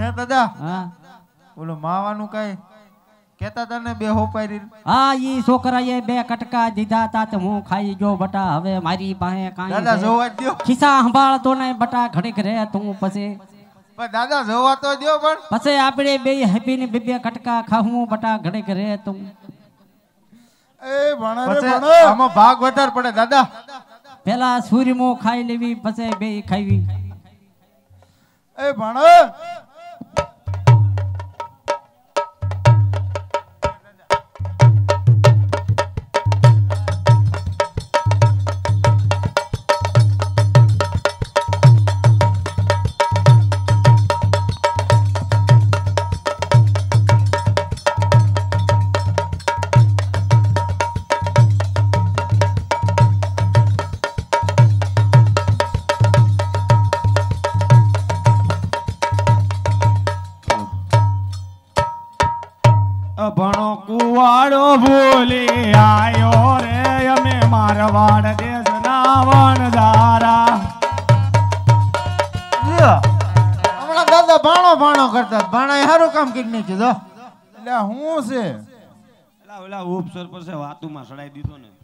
હે દાદા હા ઓલો માવાનું કઈ કેતા તને બે હોપારી હા ઈ છોકરાએ 2 કટકા દીધા તા તો હું ખાઈ ગયો બટા હવે મારી પાસે કાંઈ દાદા જોવા જ દ્યો ખિસ્સા સંભાળતો નહીં બટા ઘડીક રહે તું પછી પણ દાદા જોવા તો દ્યો પણ પછી આપણે બે હેપી ને 2 કટકા ખાવું બટા ઘડીક રહે તું એ ભણા રે પછી ભણા આમાં ભાગ વધાર પડે દાદા પેલા સૂર્યમો ખાઈ લેવી પછી બે ખાવી એ ભણા ભણો કુવાડો ભૂલી આયો રે અમે મારવાડ દેશના વણદારા હમણાં દાદા ભાણો કરતા ભાણા સારું કામ કરી નાખ્યું જો એટલે હું છે ઓલા ઉપસર પર છે વાતુમાં સડાઈ દીધો ને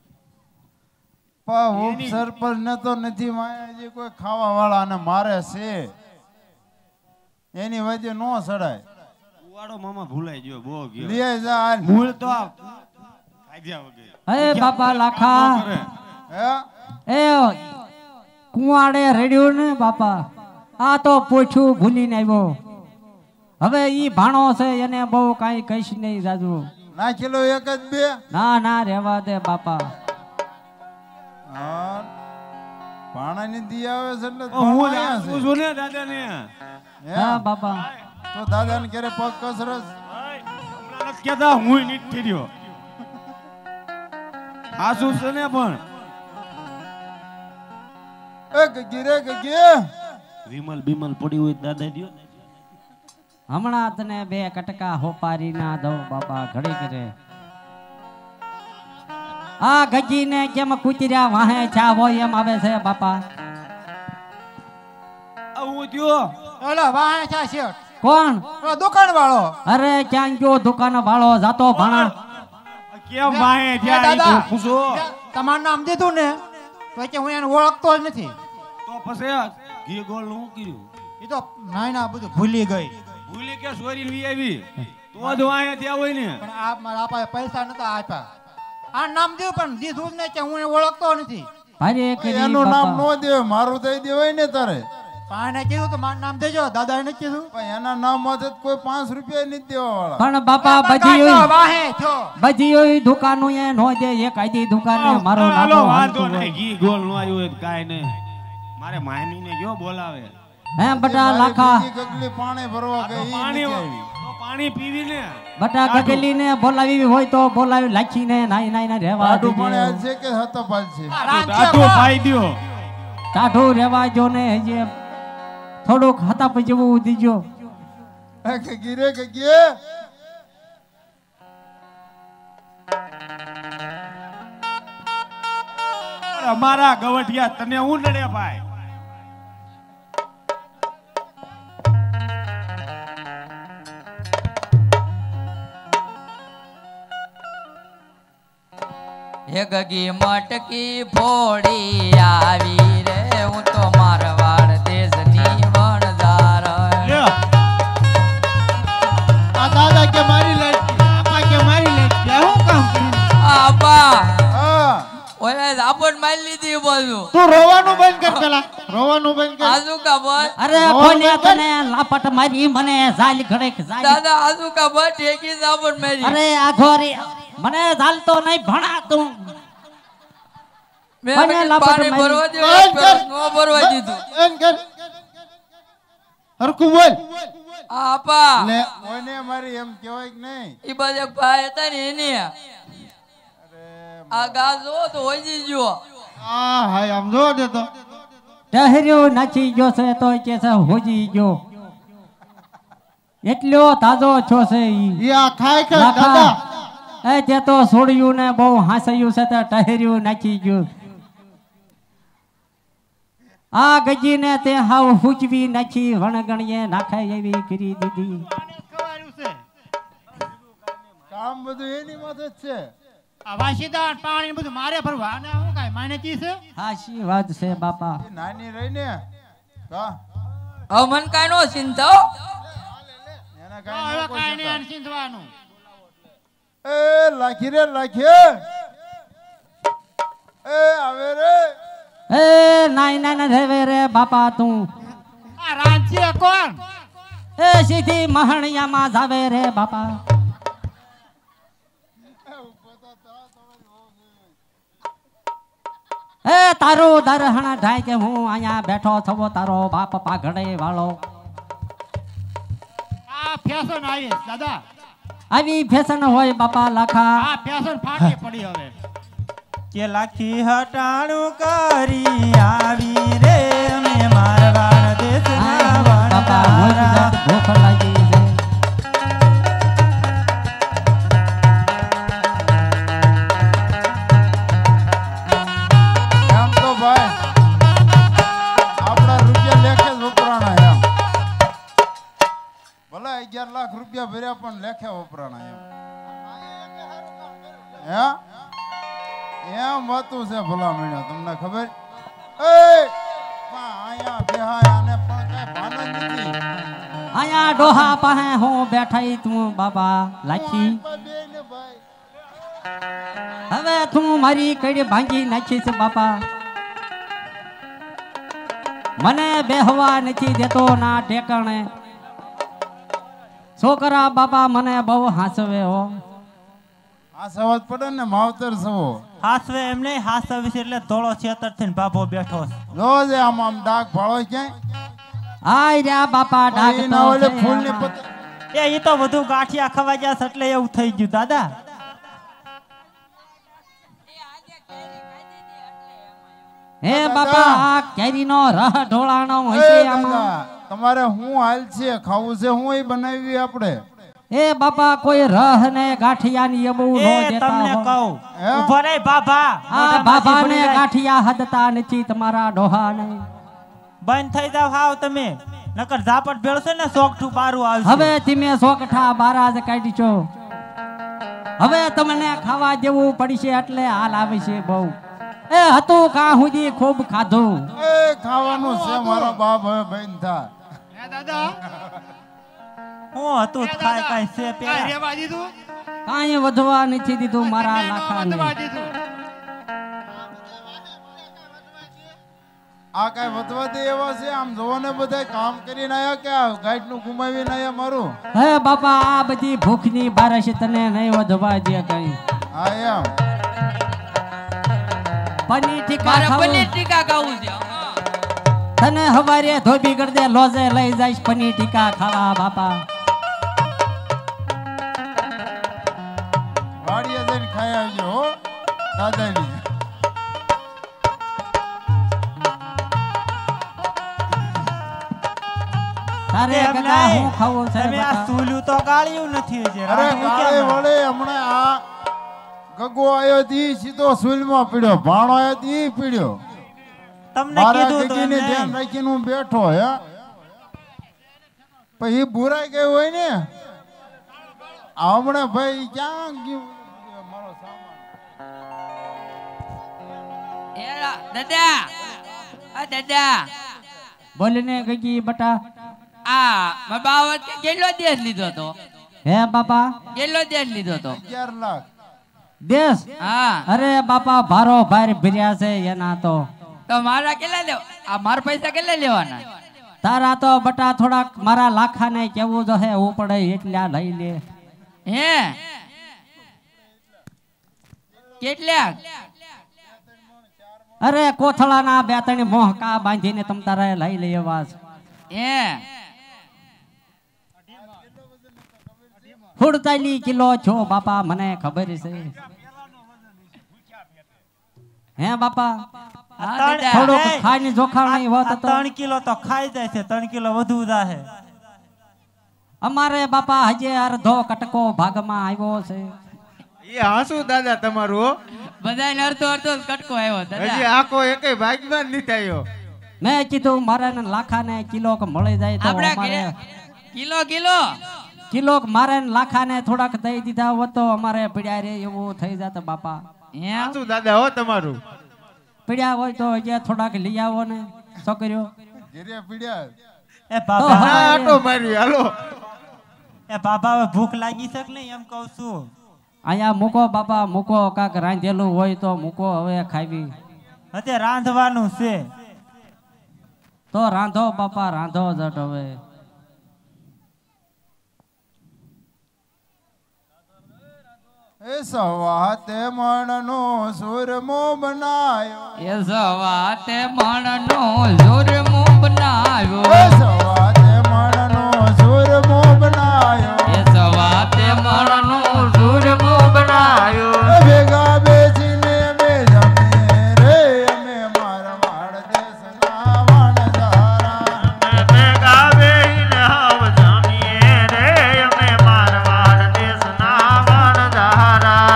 ઉપ સરપંચ ને તો નથી માયાજી કોઈ ખાવા વાળા અને મારે છે એની વજે નો સડાય કુવાડો મામા ભૂલાઈ ગયો બહુ ગયો લે જા મૂળ તો ખાધ્યા વગર હે બાપા લાખા હે એ કુવાડે રેડ્યો ને બાપા આ તો પૂછું ભૂલીને આવ્યો હવે ઈ ભાણો છે એને બહુ કાંઈ કહીશ નહીં રાજુ નાખેલો એક જ બે ના ના રહેવા દે બાપા હા પાણાની દી આવે છે એટલે હું પાણા છે. છું ને દાદા ને હે? હા બાપા તો દાદાને ઘરે પગ કસરસ હમણાં નથી કહેતા હું નથી રહ્યો હાસુ છે ને પણ એ ગગી રે ગગી વિમલ બીમલ પડી હોય દાદા દ્યો હમણાં તને 2 કટકા હોપારી ના દઉં બાપા ઘડી કરે આ ગજી ને કેમ કૂતર્યા વાહે ચા હોય એમ આવે છે બાપા હું દ્યો ઓલો વાહે ચા શેઠ કોણ ઓલો દુકાન વાળો અરે ક્યાં ગયો દુકાન વાળો જાતો ભાણા કેમ વાહે જ્યાં દાદા. ઈ પૂછો તમારું નામ દીધું ને તો કે હું એને ઓળખતો જ નથી તો પછી ઘી ગોળ નું કર્યું એ તો ના બધું ભૂલી ગઈ ભૂલી કે સોરી વી આવી તો જ વાહે ત્યાં હોય ને પણ આ મારા પાસે પૈસા નતા આપ્યા આ નામ દીધું પણ દીધું જ નહીં કે હું એને ઓળખતો નથી ભારે કરી એનું નામ નો બાપા દે મારું દઈ દેવાય ને તારે પાણે કીધું તો મારું નામ દેજો દાદાએ નથી કીધું પણ એના નામ માંથી કોઈ 5 રૂપિયા નથી દેવા વાળા પણ બાપા વાહે થયો બધી દુકાનો એ નો દે એક આજી દુકાને મારો હાલો નાનો વાંધો હાલતું નહીં ઘી ગોળ નું આવ્યું હોય કાઈ નહીં મારે મામી ને ગયો બોલાવે હે બટા મારી લાખા બીજી ગગલી પાણી ભરવા ગઈ ઈ પાણી નથી આવી. તો પાણી પીવી ને બટા ગગલી ને બોલાવી હોય તો બોલાવી લાખી ને નાઈ નાઈ ને રહેવા આડું પાણી આજ દેજો છે કે હતપાલ છે ટાટો પાઈ દ્યો ટાઢું રહેવા જો ને હજી થોડુંક હતા પછી જેવું દીજો એ ગગી રે ગગી અમારા ગવઠિયા તને હું નડે ભાઈ હે ગગી મટકી ફોડી આવી રે હું તો મારવાડ દેશની વણદાર આ દાદા કે મારી લડકી આપા કે મારી લડકી આ હું કામ કર્યું આપા હા ઓલે ઝાપટ મારી લીધી બોલું તું રોવાનું બંધ કર પેલા રોવાનું બંધ કર આજુ કા બોલ અરે કોને તને લાપટ મારી મને ઝાલ ઘડે ઝાલ દાદા આજુ કા બોલ ઠેકી ઝાપટ મારી અરે આ ઘોરી મને ઝાલતો નહીં ભણા તું મેં મને પછી લાપટ પાણી મારી. ભરવા બંધ દેવું કર. નો ભરવા દીધું બંધ કર હરકુ બોલ આપા લે ઓને મારી એમ કહેવાય કે નહીં ઈ બાજુ એક ભાઈ હતા ને એની આ ગા જો તો હોઈ ગયો હા હાય આમ જો દે તો ટહેર્યો નાચી ગયો છે તો કે છે હોજી ગયો એટલો તાજો છો છે ઈ યા ખાય કે લાખા. દાદા એ તે તો છોડ્યું ને બહુ હાંસયું છે તે ટહેર્યું નાચી ગયું આ ગજીને તે હાવ હુચવી નાખી વણગણીએ નાખે એવી કરી દીધી. આને જ ખવાયું છે. કામ બધું એની માથે જ છે. આ વાસીદાર પાણી બધું મારે ભરવા અને હું કાંઈ માને ચી છે? હાચી વાત છે બાપા. એ નાની રહી ને કા હવે મન કાંઈ નો ચિંતા હો. એને હવે કાંઈ ન કોઈ કાંઈ નહીં જતા. આને ચીંધવાનું. એ લાખી રે લાખી એ આવે રે એ નાઈ નાઈ ના રેવે રે બાપા તું. આ રાંચીએ કોણ? એ સીધી મહણિયામાં જાવે રે બાપા. એ તારું દરહણ ઢાય કે હું અહીંયા બેઠો થવો તારો બાપ પાઘડે વાળો. આ ફેશન આવી દાદા. આવી ફેશન હોય બાપા લાખા. આ ફેશન ફાટી પડી હવે. કે લાખી હટાણું કરી આવી રે અમે મારવાડ દેશના બાપા મોજ વણજારા. જાત ભૂખ લાગી છે. એમ તો ભાઈ આપણા રૂપિયા લેખે જ વપરાણા એમ. ભલે 11 લાખ રૂપિયા ભર્યા પણ લેખે વપરાણા એમ. હે એમ વાતું છે ભલા મહિના તમને ખબર? એ પણ આયા બેહાયા ને પણ કાંઈ ભાન જ નથી. અહીંયા ડોહા પાસે હું બેઠા તું બાબા લાખી. બેને ભાઈ હવે તું મારી કડી ભાંગી નાખીશ બાપા. મને બેહવા નથી દેતો ના ઠેકાણે. છોકરા બાપા મને બહુ હાંસવે હો. આ સવાજ પડે ને માવતર સવો હાસવે એમ નહીં, હાસવીશ એટલે ધોળો છેતર થઈને બાપો બેઠો છે. રોજ આમ આમ ડાક ફાળો ક્યાંય આય રહ્યા બાપા ડાક એ ના તો ઓલે છે. ફૂલની પત એ તો બધું ગાંઠિયા ખવાઈ ગયા છે એટલે એવું થઈ ગયું દાદા. હે બાપા આ કેરીનો રહ ઢોળાણો એ હશે આમાં. દાદા, તમારે હું હાલ છે ખાવું છે હું એ બનાવી આપણે એ બાપા કોઈ રહ ને ગાંઠિયાની એ બહુ નો એ દેતા તમને હો. કહું હે? ઉભો રે બાબા. આ મોઢામાંથી બાબાને ભૂલી જાય. ગાંઠિયા હદતા નથી તમારા ડોહાને. બંધ થઈ જાવ હાવ તમે, નકર ઝાપટ ભેળશે ને સોગઠું બારું આવશે. હવે તમે સોકઠા બારા જ કાઢી છો. હવે તમને ખાવા જેવું પડશે એટલે હાલ આવે છે બહુ. એ હતું કા સુધી ખૂબ ખાધું. એ ખાવાનું છે મારા બાપ હવે બેન થા હે દાદા. હું હતું જ ખાય કાંઈ છે કાંઈ પેલા. રહેવા દીધું? કાંઈ વધવા નથી દીધું મારા કાંઈ ન લાખાને. વધવા દીધું. આ કાંઈ વધવા દે એવા છે આમ જોવો ને બધા કામ કરીને આયા કે આ ગાઈડ નું ગુમાવીને આયા મારું હે બાપા આ બધી ભૂખની બારશ તને નહીં વધવા દે કઈ. હા એમ પનીર ટીકા મારે ખાવું. પનીર ટીકા ખાવું છે. હા. તને હવારે ધોબી કરી દે લોજે લઈ જઈશ પનીર ટીકા ખાવા બાપા. વાડીએ જઈને ખાઈ આવજો હો દાદાની તારે એમ કાકા નહીં. હું ખાવું છે તમે આ બટા? સૂલું તો ગાળ્યું નથી હજી. અરે રાંધવું ગાળે કેમ? વળે હમણાં આ ગગો આયો તી સીધો સુલમાં પીડ્યો ભાણો આયો તી પીડ્યો તમને મારા કીધું તો એમ ગગીને ધ્યાન નહીં. રાખીને હું બેઠો હે પછી ભૂરાઈ ગયું હોય ને હમણાં ભાઈ ક્યાં ગયું મારો સામાન એલા, દાદા. આ દાદા. બોલને ગગી બટા. આ મારા બાવળ કે કેટલો દેશ લીધો તો? હે બાપા કેટલો દેશ લીધો તો? 11 લાખ દેશ. હા. અરે બાપા ભારો ભાર ભર્યા છે એના તો. તો મારા કેટલા લેવા? આ મારા પૈસા કેટલા લેવાના? તારા તો બટા થોડાક મારા લાખાને કેવું જો હે ઉપડે એટલા લઈ લે. હે કેટલા? અરે કોથળાના બે ત્રણ મોહકા બાંધીને તમ તારે લઈ લેવા છે. હે 48 કિલો છો બાપા મને ખબર છે. હે બાપા હા, ત્રણ- દાદા. થોડુંક એ, ખાઈને જોખાણ નહીં હોત આ તો 3 કિલો તો ખાઈ જાય છે, 3 કિલો વધુ જાહે. અમારે બાપા હજે અડધો કટકો ભાગમાં આવ્યો છે. એ હાસુ દાદા તમારું હો. બધાને અડધો અડધો જ કટકો આવ્યો હજી દાદા. આખો એકેય ભાગમાં જ નથી આવ્યો. મેં કીધું મારે ને લાખાને કિલો મળી જાય તો આપણે અમારે કિલો કિલો મારે ને લાખાને થોડાક દઈ દીધા હોત તો અમારે પીડ્યા રે એવું થઈ જાત બાપા. સાચું દાદા હો તમારું. પીડ્યા હોય તો હજી થોડાક લઈ આવો ને છોકરીઓ. ઘેરે પીડ્યા એ બાબા હા, ના આટો મારી હાલો. એ બાબા હવે ભૂખ લાગી છે કે નહીં એમ કહું છું. અહીંયા મૂકો બાપા મૂકો, કાક રાંધેલું હોય તો મૂકો હવે ખાવી. અત્યારે રાંધવાનું છે. તો રાંધો બાપા રાંધો જટ હવે. એ સવાતે મણનો સુરમો બનાયો એ સવાતે મણનો સુરમો બનાવ્યો એ સવાતે મણનો સુરમો બનાયો એ સવાતે મણનો સુરમો બનાવ્યો ભેગા બેસીને અમે જમીએ રે અમે મારવાડ દેશના વણઝારા ભેગા બેહીને હાવ જામીએ રે અમે મારવાડ દેશના વણઝારા.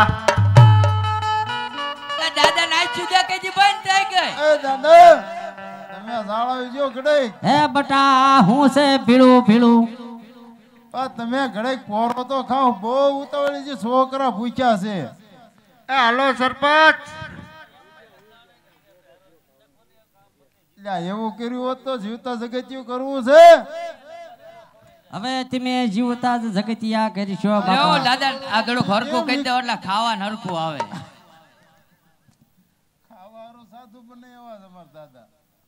દાદા નાચ્યું છે કે જી બંધ થઈ ગઈ. એ દાદા તમે જાળવી જો ઘડેક હે બટા હું છે ભીડું ભીડું. તમે ઘડેક પોરો તો ખાઓ બહુ ઉતાવળી જે છોકરા પૂછ્યા છે એ હાલો સરપંચ. લ્યા એવું કર્યું હોત તો જીવતા જગત્યું કરવું છે હવે તમે જીવતા જ જગતિયા કરીશો લ્યો બાપા. દાદા આ થોડું હરખું કહી દો એટલે ખાવાનું હરખું આવે. ખાવાનું સાધુ બને એવા જ અમારા દાદા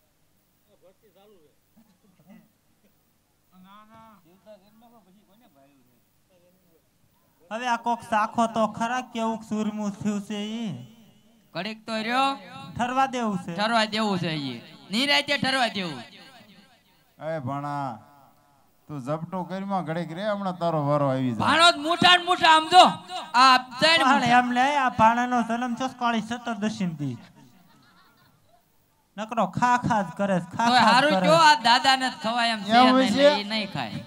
હવે આ કોક સાખો તો ખરા કેવું સુરમું થયું છે ઈ ઘડીક તો રહ્યો ઠરવા દેવું છે. ઠરવા દેવું છે ઈ નિરાતે ઠરવા દેવું. એ ભણા તું ઝપટો કરીમાં ઘડેક રે હમણાં તારો વારો આવી જાય ભાણો જ મુઠા ને મુઠા આમ જો આ ત્રણ પણ મુઠા. એમ લે આ ભાણાનો જન્મ છે કાળી 17 દી નકરો ખા ખા જ કરે છે, ખા તોય ખા જ હારું કરે જો છે. આ દાદાને જ ખવાય એમ છે એમ નહીં, હોય છે? એટલે ઈ નહીં ખાય.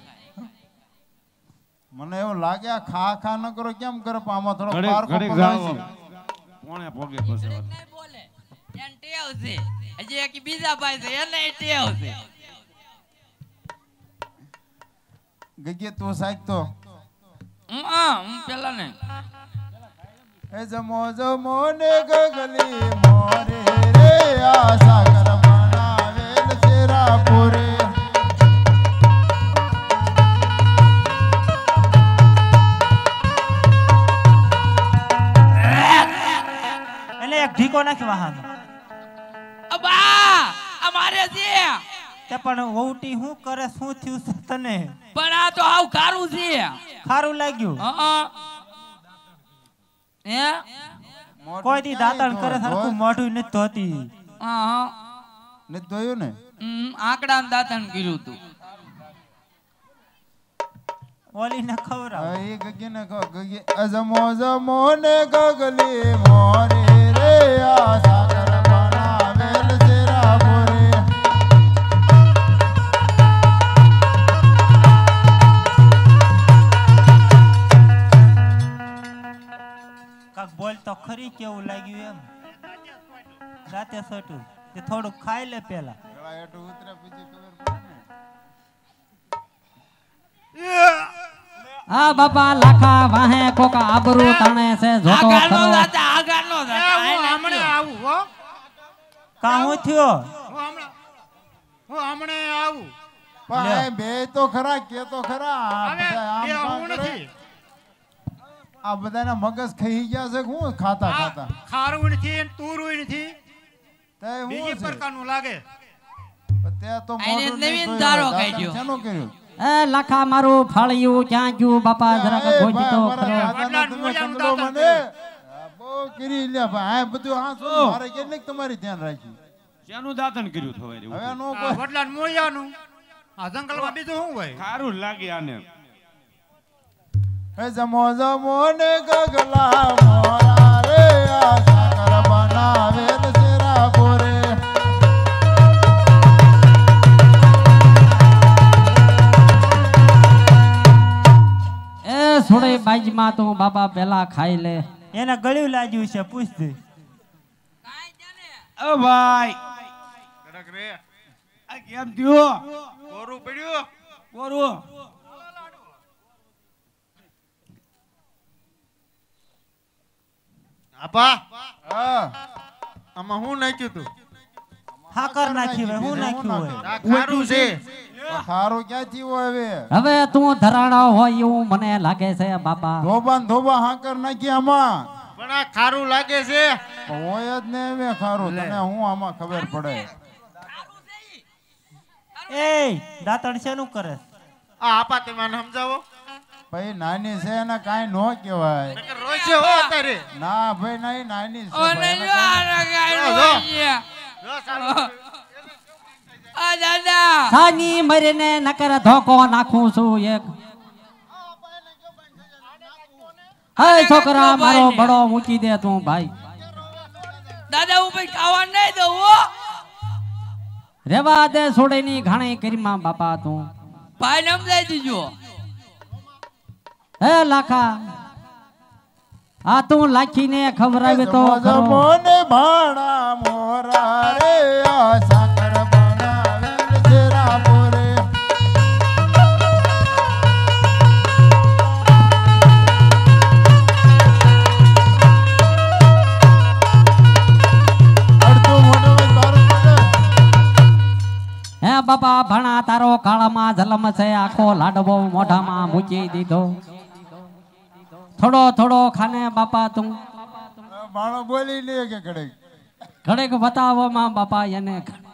મને એવું લાગે આ ખા ખા ન કરો કેમ કરે પણ આમાં થોડો ઘડીક પારકો ઘડીક પલાય જાઓ. છે કોણે પોગે પછી વાત. નહીં બોલે એને ટેવ છે. હજી એક બીજા ભાઈ છે એને ટેવ છે. ગગે તું સાઈક તો હું પેલા ને એ જમો જમો ને ગગલી મોરે રે આ સાગર બનાવેલ શેરા પૂરે એટલે એક ઢીકો નાખી વાહન અબા અમારે છે તે પણ વહુટી શું કરે શું થયું છે તને પણ આ તો આવ કારું છે. ખારું લાગ્યું હે કોઈ દી દાંતણ કરે સરખું મોઢું નથી ધોતી ને જોયું ને આંકડા ને દાંતણ કર્યું તું. ઓલી ને ખવડાવ એ ગગે ને કહો ગગે અજમો જમો ને ગગલી મોરે રે આ સાગર બનાવેલ શેરા પૂરે કાક બોલ તો ખરી કેવું લાગ્યું એમ રાતે સટું તે થોડું ખાઈ લે પેલા ગળા હેઠું ઉતરે પછી ખબર પડે ને આ બાપા લાખા વાહે કોકા આબરૂ તાણે છે જોતો આગળનો ખરો. દાદા આગળનો દાદા હું હમણે આવું હો. કા હું થયો હું હમણે આવું. પણ એ બે તો ખરા કે તો ખરા આ હવે બધા આમ એ કામ હું કરે. નથી. આ બધાના મગજ ખાઈ ગયા છે કે હું ખાતા ખાતા ખારું નથી ને તુરું નથી. તે હું બીજી છે પ્રકારનું લાગે. પણ તે તો આને મોઢું નવીન નહીં દારો ધોયું. ખાઈ દાદાને ગયો. શેનું કર્યું એ લાખા મારું ફાળિયું ક્યાં ગયું બાપા જરાક એ ગોજી તો ભાઈ, ખરો. અમારા દાદાને વડલાનું તમે મોજાનું સમજો દાંતણ મને. આ બહુ કરી લ્યા ભાઈ આ બધું હા શું મારે કેટલીક તમારી ધ્યાન રાખ્યું શેનું દાંતણ કર્યું થવાય હવે રહ્યું? નો આ કોઈ વડલાનું મૂળિયાનું. આ જંગલમાં બીજું શું હોય? ખારું લાગે આને. હે જમો જમો ને ગગલા મોરા રે આ સાગર બનાવેલ શેરા પૂરે એ છોડે બાજમાં તું બાપા પેલા ખાઈ લે. એને ગળ્યું લાગ્યું છે પૂછ દે ઓ ભાઈ કડક રે. કેમ થયો કોરું પડ્યું કોરું આપા હા આમાં હું નાખ્યું તું હાકર નાખી હોય હું નાખ્યું હોય આ ખારું છે ખારું ક્યાંથી હોય હવે હવે તું ધરાણો હોય એવું મને લાગે છે બાપા. ધોબા હાકર નાખી આમાં પણ આ ખારું લાગે છે હોય જ ને હવે ખારું તને હું આમાં ખબર પડે એ દાંતણ શેનું કરે આ આપા તે મને સમજાવો ભાઈ નાની છે એને કાંઈ નો કહેવાય નકર રોશે હો તારે ના ભાઈ નહીં નાની છે ઓને ભાઈ, એને જો આ કાંઈ- રગાડ્યો જો. છે. જો સારું. આ દાદા સાની મરીને નકર ધોકો નાખું છું એક. હે છોકરા મારો બડો મૂકી દે તું ભાઈ. દાદા હું ભાઈ ખાવા નહીં દઉં હો. રેવા દે છોડેની ઘાણી કરીમાં બાપા તું. ભાઈ ને સમજાઈ દીજો હે લાખા આ તું લાખીને ખવડાવે તો ખરો. જમોને ભાણા મોરા રે આ સાકર બનાવેલ છે રાપોરે. અડધું મોઢું તારું પડે. હે બાપા ભણા તારો કાળામાં જલમ છે આખો લાડવો મોઢામાં મૂકી દીધો. થોડો થોડો ખાને બાપા તું. ભાણો બોલી લે કે કડક ઘડેક બતાવો માં બાપા એને.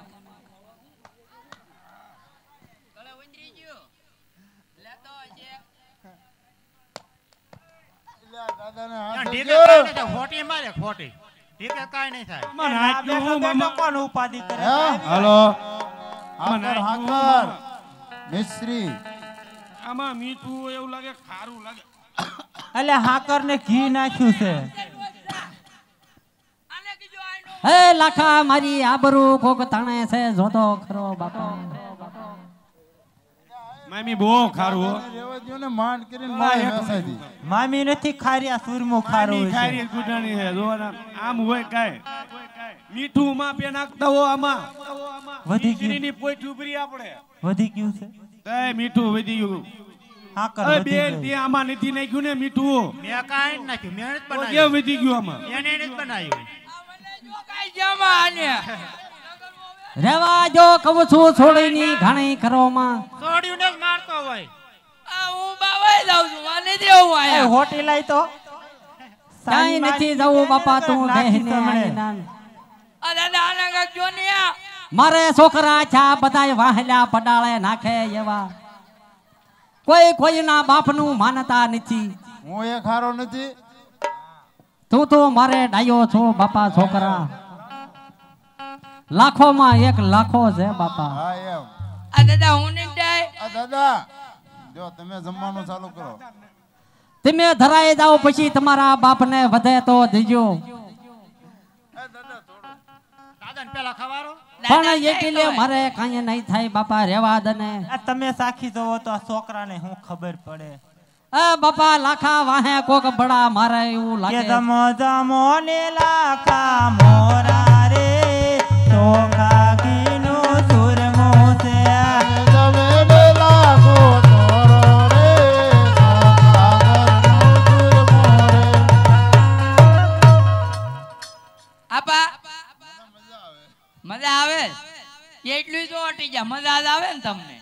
દાદાને ત્યાં હાથ ઢીકે દેજો. કાંઈ નહીં થાય, ખોટી મારે ખોટી ઢીકે કાંઈ નહીં થાય મને આ આટલું બેઠો હું બેઠો મામા કોણ ઉપાધિ કરે હે? હાલો હાકર મને હાકર મિશ્રી આમાં મીઠું હોય એવું લાગે ખારું લાગે એટલે હાકર ને ઘી નાખ્યું છે આને કીધું આનો હે લાખા મારી આબરૂ કોક તાણે છે જોતો ખરો બાપા. મામી બહુ ખારું હો રેવા દ્યો ને માંડ કરીને માય બેસાડી દી. મામી નથી ખાર્યા સુરમું ખારું આની છે ખારી ગુડાણી છે જો આમ હોય કાય મીઠું માં પે નાખતા હો આમાં વધી ગયું મીઠીની પોઈઠ ઉભરી આપણે વધી ગયું છે એ મીઠું વધી ગયું હાકર એ વધી બેન ગઈ તે આમાં નથી નાખ્યું ને મીઠું મેં કાંઈ જ નાખ્યું મેં જ તો કેમ બનાવ્યું વધી ગયું આમાં એને જ બનાવ્યું જો કાંઈ જમા આને રેવા જો કહું છું છોડીની ઘાણી કરો માં. છોડ્યું ને જ મારતો હોય આ હું બાવાઈ જાઉં છું મને દેવું એ આયા હોટી લાઈ તો કાંઈ નથી જવું બાપા તું બેહીને આવીને. આ દાદા આને કાંઈક જો ને આ. મારે છોકરા છા બધાય વાહલ્યા પડાળે નાખે એવા. કોઈ કોઈના બાપનું માનતા નથી. હું એ ખારો નથી તું તો મારે ડાયો છો બાપા છોકરા. લાખોમાં એક લાખો છે બાપા. હા એમ આ દાદા હું નહીં જાય આ દાદા જો તમે જમવાનું ચાલુ કરો તમે ધરાઈ જાઓ પછી તમારા બાપને વધે તો દીજો. દાદાને પેલા ખવારો પણ એકલે મારે કાંઈ નહીં થાય બાપા રેવા દને. આ તમે સાખી જોવો તો આ છોકરાને શું ખબર પડે એ બાપા લાખા વાહે કોક બડા મારે એવું કે લાગે. જમો જમો ને લાખા મોરા રે ચોખા ઘીનું સુરમું છે જમેને લાગો તોરો રે સોખાગરનું સુરમો રે. આપા મજા આવે એટલું તો અટી જા મજા જ આવે ને તમને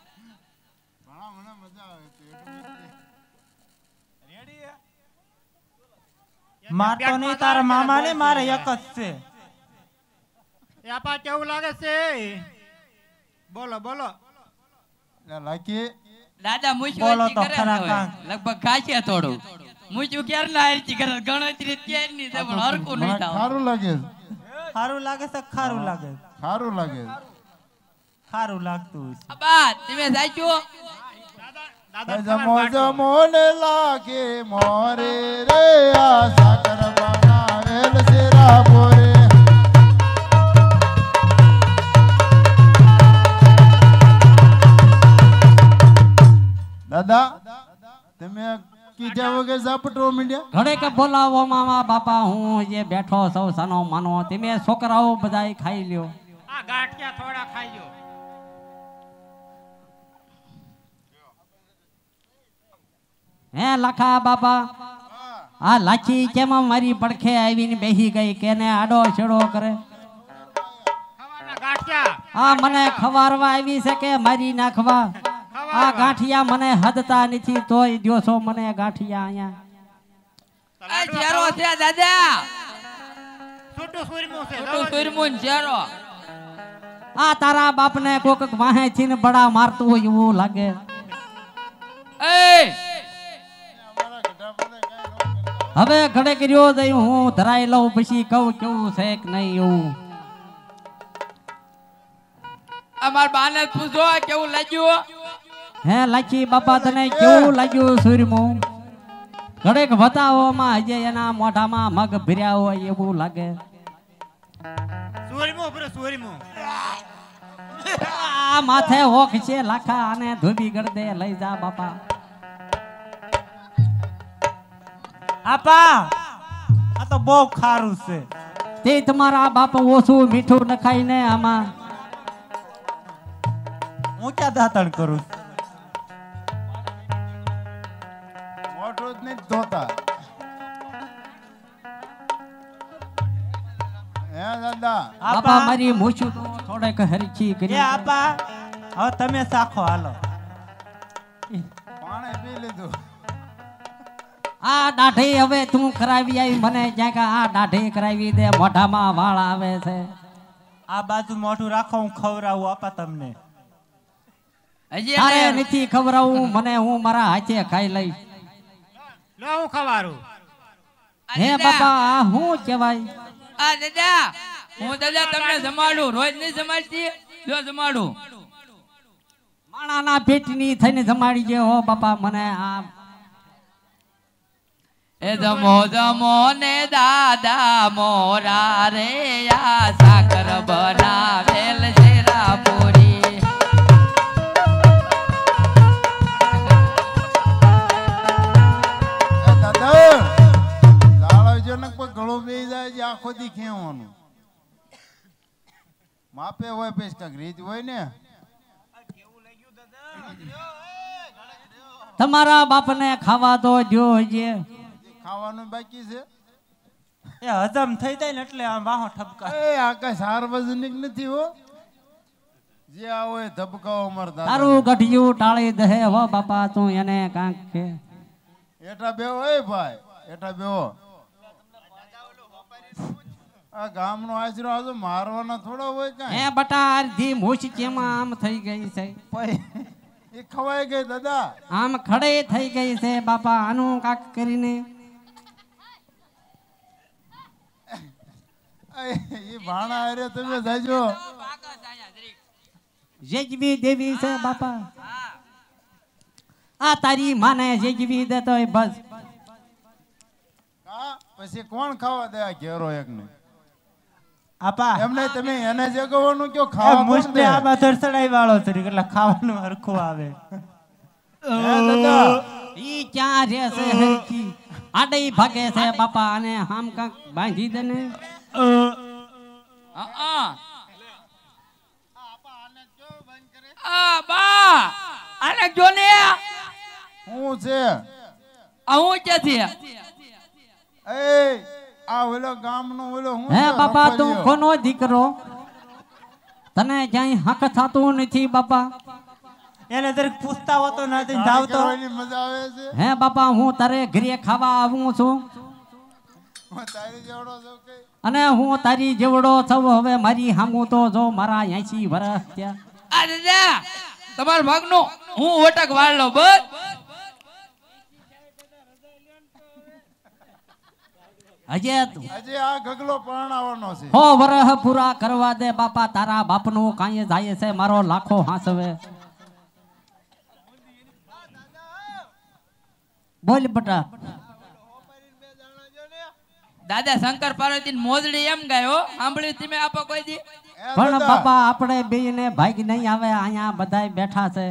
મારતો નહીં તારા મામા ને મારે એક જ છે એ આપા કેવું લાગે છે બોલો બોલો લે લાખી દાદા મૂછું બોલો હરચી તો કરે ખરા છે હવે. કાંક. લગભગ ખાશે થોડું મૂછું ક્યારે ના હરચી કરે ગણતરી ક્યારે નહીં થાય પણ હરખું મને નહીં થાય ખારું લાગે છે. સારું લાગે છે ખારું લાગે છે? ખારું લાગે છે. ખારું લાગતું હશે. આપા તમે સાચો જમો જમો ને લાગે મોરે રે આ સાકર બનાવેલ છે રાપોરે. દાદા તમે કીધા વગર ઝાપટવા માંડ્યા ઘડે કે બોલાવો મામા બાપા હું જે બેઠો સૌ સાનો માનો તમે છોકરાઓ બધાય ખાઈ લ્યો. આ ગાંઠિયા થોડા ખાઈજો હે લાખા બાપા આ લાખી કેમ મારી પડખે આવીને બેહી ગઈ કેને આડો છેડો કરે ખવાના ગાંઠિયા આ મને ખવારવા આવી છે કે મારી નાખવા આ ગાંઠિયા મને હદતા નથી તોય દ્યો છો મને ગાંઠિયા અહીંયા આ ચેરો છે દાદા છોટું સુરમું છે છોટું સુરમું ચેરો આ તારા બાપને કોક વાહે છીન બડા મારતું હોય એવું લાગે એ અમારા ગઢા બોલે કાંઈ ન કરતા. હવે ઘડે કર્યો જઈ હું ધરાઈ લઉં પછી કહું કેવું છે કે નહીં એવું અમાર બાને પૂછો કેવું લાગ્યું હે લાખી બાપા તને કેવું લાગ્યું સુરમું ઘડેક બતાવોમાં હજે એના મોઢામાં મગ ભર્યા હોય એવું લાગે સુરમું બરો સુરમું આ માથે હોક છે લાખા અને ધોબી ગળદે લઈ જા બાપા આપા આ તો બહુ ખારું છે. તે તમારા બાપ ઓછું મીઠું નખાય ને આમાં હું ક્યાં દાંતણ કરું છું? મોઢું જ નહીં ધોતા. હે દાદા બાપા આપા મારી મૂછું તો થોડેક હરખી એ કરી આપા હવે તમે સાખો હાલો. પાણી પી લીધું. આ દાઢી હવે તું કરાવી આવી મને જ્યાં કે આ દાઢી કરાવી દે મોઢામાં વાળ આવે છે આ બાજુ મોઢું રાખો હું ખવડાવું આપા તમને. હજી તારે એને- નથી ખવડાવું મને હું મારા હાથે ખાઈ લઈશ લો હું ખવારું આ હે દાદા, બાપા આ શું કહેવાય આ દાદા હું દાદા તમને જમાડું રોજ નહીં જમાડતી જો જમાડું માણાના પેટની થઈને જમાડી ગયો હો બાપા મને આ એ જમો જમો ને દાદા મોરા રે આ સાકર બનાવેલ શેરા પૂરી એ દાદા જાળો જો ને કોઈ ગળું બેહી જાય છે આખો દી ખેવાનું. માપે હોય પછી કાંઈક રીત હોય ને. તમારા બાપને ખાવા તો જો જે ખાવાનું બાકી છે. એ હજમ થઈ જાય ને એટલે આમ વાહો ઠપકા. એ આ કઈ સાર્વજનિક નથી હો. જે આવો એ ધબકાવો અમારા દાદા. તારું ગઢિયું ટાળી દે હો બાપા તું એને કાંક કે એટા બેહો એ ભાઈ એટા બેહો. આ ગામનો આશરો આજો મારવાના થોડા હોય કાંઈ. હે બટા અડધી મૂછ કેમાં આમ થઈ ગઈ છે એ ખવાઈ ગઈ દાદા. આમ ખડે થઈ ગઈ છે બાપા આનું કાક કરીને એ ભાણા હારે તમે જાજો. જેજવી દેવી છે બાપા આ તારી માને જેજવી દે તો બસ હા પછી કોણ ખાવા દે આ ઘેરો એક ને. આપા એમને તમે એને જગવાનું કયો એ ખાવા કોણ મુસ્તે દે? આમાં ધરસડાઈ વાળો છે એટલે ખાવાનું હરખું આવે. હે દાદા ઈ ક્યાં રહેશે હરકી આડઈ ભાગે છે બાપા અને આમ કાક બાંધી દે ને બા આને જો ને શું છે? આ હું ક્યાંથી એ આ ઓલો ગામનો ઓલો હું હે છે? બાપા તું રખોલિયો. કોનો દીકરો તને ક્યાંય હક થતું નથી બાપા એને દરેક પૂછતા હોતો ના જઈને જાવ તો કરવાની મજા આવે છે. હે બાપા હું તારે ઘરે ખાવા આવું છું હું તારી જેવડો છું કે અને હું તારી જેવડો છું હવે મારી હામું તો જો મારા 80 વર્ષ થયા આ દાદા તમારા ભાગનો હું ઓટક વાળ લો બસ હજે હજી આ ગગલો પરણાવવાનો છે. હો વરહ પૂરા કરવા દે બાપા તારા બાપનું કાંઈ જાય છે મારો લાખો હાંસવે બોલ બટા દાદા શંકર પાર્વતી મોજડી એમ ગાયો સાંભળ્યું તમે આપો કોઈ દી એ પણ દાદા, બાપા આપણે બેયને ભાગ નહીં આવે અહીંયા બધાય બેઠા છે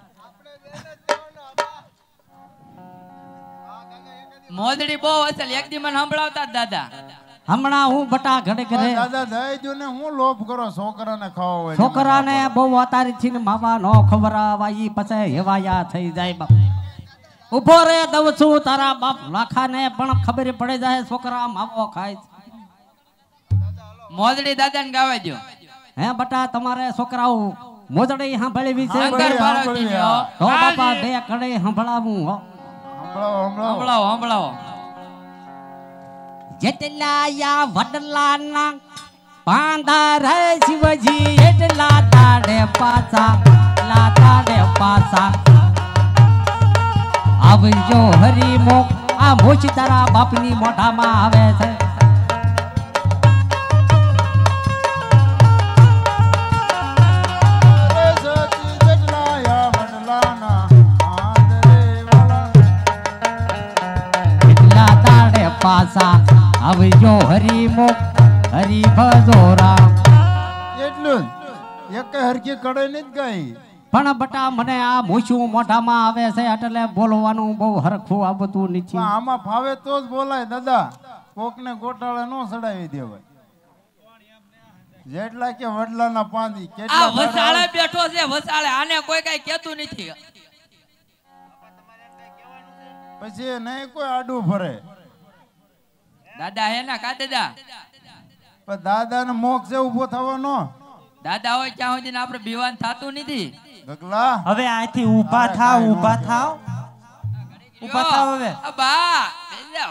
મોજડી બહુ અસલ એક દી મને સંભળાવતા જ દાદા હમણાં હું બટા ઘડે પણ ઘરે દાદા દઈ દો ને હું લોભ કરો છોકરાને ખાવા હોય છોકરાને બહુ અતારી થી માવા નો ખવડાવા ઈ પછી હેવાયા થઈ જાય બાપા ઉભો રે દઉં છું તારા બાપ લાખાને પણ ખબર પડે જાય છોકરા માવો ખાય છે. મોજડી દાદાને ગાવા દો. હે બટા તમારે છોકરાઓ મોજડી સાંભળવી છે શંકર પાર્વતી ને, હો. તો બાપા બે કડે સંભળાવું હો. સંભળાવો સંભળાવો. જેટલા યા વડલાના પાંદા રે શિવજી એટલા તાડે પાછા આવજો હરિમો આ મોચી તારા બાપની મોઢામાં આવે છે. એટલા તાડે પાછા આવજો હરિમો હરિ ભજોરા. એટલું જ એક હરખી કડે નથી ગઈ. પણ બટા મને આ મૂછું મોઢામાં આવે છે એટલે બોલવાનું બહુ હરખું આવતું પણ નથી. આમાં ફાવે તો જ બોલાય દાદા. કોકને ગોટાળે નો સડાવી દેવાય. જેટલા કે વડલાના પાંદી આ કેટલા વસાળે બેઠો છે વસાળે, આને કોઈ કઈ કેતું નથી. પછી નહીં કોઈ આડું ફરે. દાદા હે ને કા દાદા? પણ દાદાને મોક્ષ છે ઉભો થવાનો. દાદા હોય ત્યાં સુધી આપણે બીવાન થાતું નથી. ગગલા હવે અહીંથી ઊભા થાવ, ઊભા થાવ, ઊભા થાવ હવે. બા બેસી જાઓ.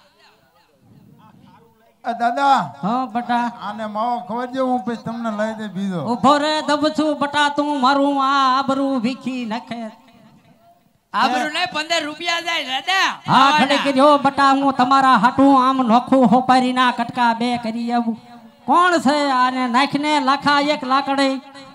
દાદા હા બટા આને માવો ખબર છે હું પછી તમને લઈ દે બીજો. ઉભો રે દબછું બટા તું મારું આ આબરૂ વીખી નાખે. આબરૂ નહીં 15 રૂપિયા જાય દાદા. હા ઘડી કર્યો બટા હું તમારા હાટું આમ નોખું હોપારીના કટકા બે કરી આવું. કોણ છે આને નાખને લાખા એક લાકડે.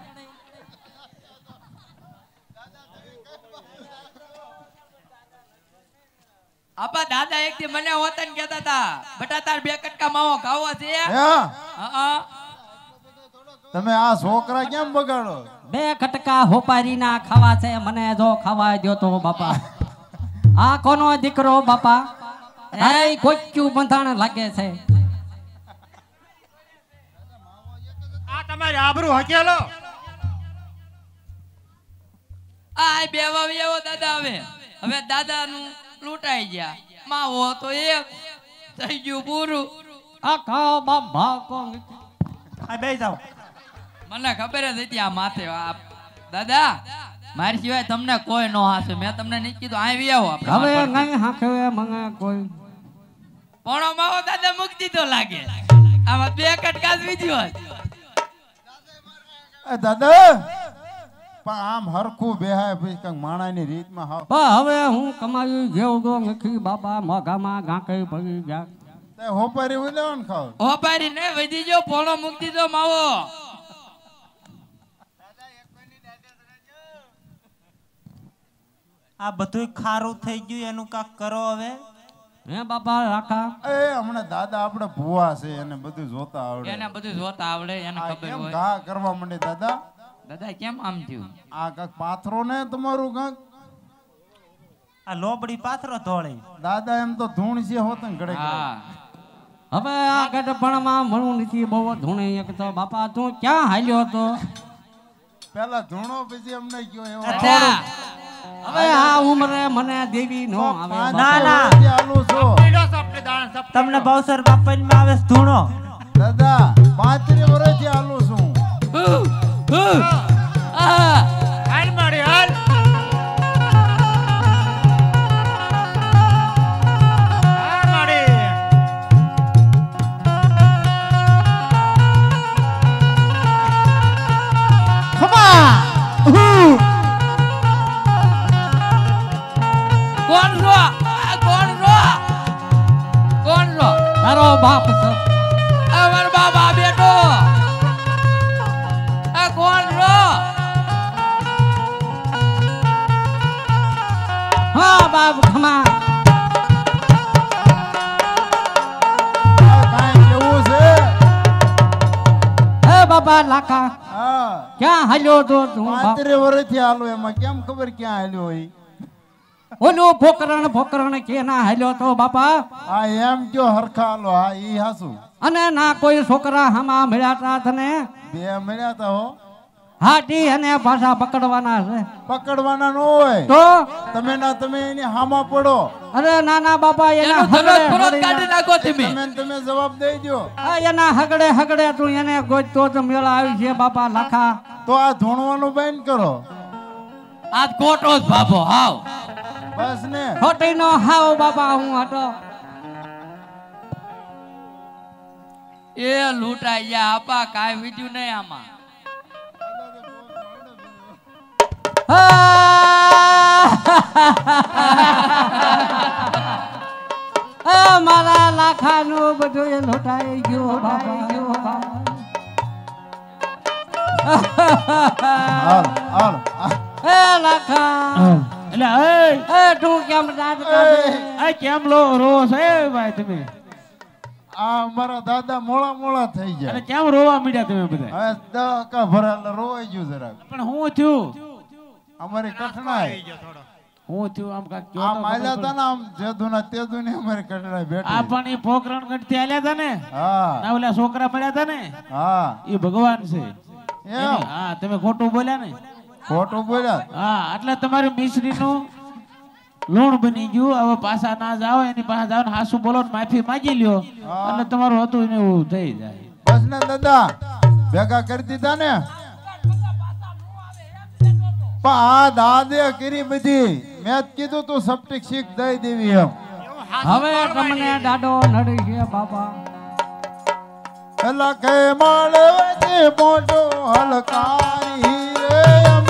આપા દાદા એક દી મને હોતન કહેતા હતા બટા તાર 2 કટકા માવો ખાવો છે. હા હા તમે આ છોકરા કેમ બગાડો? 2 કટકા હોપારીના ખાવા છે મને જો ખાવા દ્યો તો બાપા. આ કોનો દીકરો બાપા? અરે કોચ્યું બંધાણ લાગે છે. આ તમારી આબરૂ હકેલો. આ બે વાવી આવો દાદા. હવે દાદા નું લૂંટાઈ ગયા. માવો તો એક થઈ ગયું પૂરું. આ ખાઓ બાપા કોણ આ બેસી જાઓ. મને ખબર જ હતી આ માથે આ દાદા મારી સિવાય તમને કોઈ નો હાસે. મેં તમને નહીં કીધું આવી આવો આપણે. હવે નહીં હાંકે મને કોઈ. પોણો માવો દાદા મૂકી દીધો લાગે. આમાં 2 કટકા જ વીધ્યો હોત. દાદા પણ આમ હરખું બેહાય પછી કંઈક માણાની રીતમાં હાવ. પણ હવે હું કમાયું જેવું તો નથી બાપા. મોઘામાં ગાંકે પડી ગયા. તે હોપારી હોય ને ખાવ. હોપારી ને વધી ગયો પોણો મૂકી દીધો માવો. આ બધું ખારું થઈ ગયું, એનું કાક કરો હવે. હે બાપા રાખા. એ હમણાં દાદા આપણે ભૂવા છે એને બધું જોતા આવડે. એને બધું જોતા આવડે, એને આ ખબર કેમ હોય. ઘા કરવા માંડે દાદા? દાદા કેમ આમ થયું? આ કાક પાથરો ને તમારું કાક. આ લોબડી પાથરો ધોળી. દાદા એમ તો ધૂણ છે હોત ને ઘડે ઘડે. હા હવે આ ગઢપણમાં મળું નથી બહુ ધૂણે એક તો બાપા તું ક્યાં હાલ્યો હતો? પેલા ધૂણો પછી અમને કયો એવો. દાદા હવે આ ઉંમરે મને દેવી નો આવે. ના, ના. ચાલુ છો પીડો સપને દાણ સપને. તમને બહુસર બાપામાં આવે છે ધૂણો. દાદા 35 વર્ષથી આલુ છું. હાલ મારી હાલ. હાલ મારી. કોણ રો? આ કોણ રો? કોણ રો? તારો બાપ છે. અમાર બાબા બેટો. આ કોણ રો? હા બાપ ખમા. આ કાંઈ કેવું છે? હે બાપા લાખા હા ક્યાં હાલ્યો તો તું બાપ? 35 વર્ષથી આલુ. એમાં કેમ ખબર ક્યાં હાલ્યો હોય? ઓલું ફોકરણ કે ના હાલ્યો તો બાપા. આ એમ કયો હરખા આલો. હા ઈ હાસુ. અને ના કોઈ છોકરા હામાં મળ્યા તા તને? 2 મળ્યા તા હો. હાથી અને પાછા પકડવાના છે. પકડવાના ન હોય તો તમે એની હામાં પડો. અરે નાના બાપા એના એનું હગડે ધનુષ ફરોજ હગડે કાઢી નાખો તમે. તમે જવાબ દઈ દો. આ એના હગડે હગડે તું એને ગોતતો તો મેળા આવી છે બાપા લાખા. તો આ ધોણવાનું બંધ કરો. આજ ખોટો જ બાપો હાવ. બસ ને ખોટી નો હાવ બાપા હું હતો. એ લૂંટાઈ ગયા આપા કાંઈ વીડ્યું નહીં આમાં. મારા લાખા નું બધું એ લોટાઈ ગયો બાપા. હાલ હાલ એ લાખા એટલે એ તું કેમ દાંત કાઢે? કેમ લો રોવો છો એ ભાઈ તમે? આ અમારા દાદા મોળા થઈ અને ગયા. કેમ રોવા મીડ્યા તમે બધા? હવે દકા ભરાયેલા રોવાઈ ગયું જરાક. પણ હું થયું અમારી કઠણાઈ હું થયું આમ કાક આ માલ્યા હતા ને આમ જેદુના તેદુની અમારી કઠણાઈ આ બેઠી. પણ ઈ પોકરણ ગઢથી આલ્યા હતા ને હા ના ઓલા છોકરા મળ્યા હતા ને હા એ ભગવાન છે. એમ હા તમે ખોટું બોલ્યા ને. ખોટું બોલ્યા. હા એટલે તમારી મિશ્રી નું લૂણ બની ગયું. હવે પાછા ના જાઓ એની પાસે જાઓ ને હાસુ બોલો ને માફી માંગી લ્યો એટલે તમારું હતું ને એવું થઈ જાય. બસ ને દાદા ભેગા કરી દીધા ને. પણ આ દાદે કરી બધી મેં જ કીધું તું સપ્ટિક શીખ દઈ દેવી એમ. હવે તમને દાડો નડી છે બાપા. લખે મળે મોટો હલકારી રે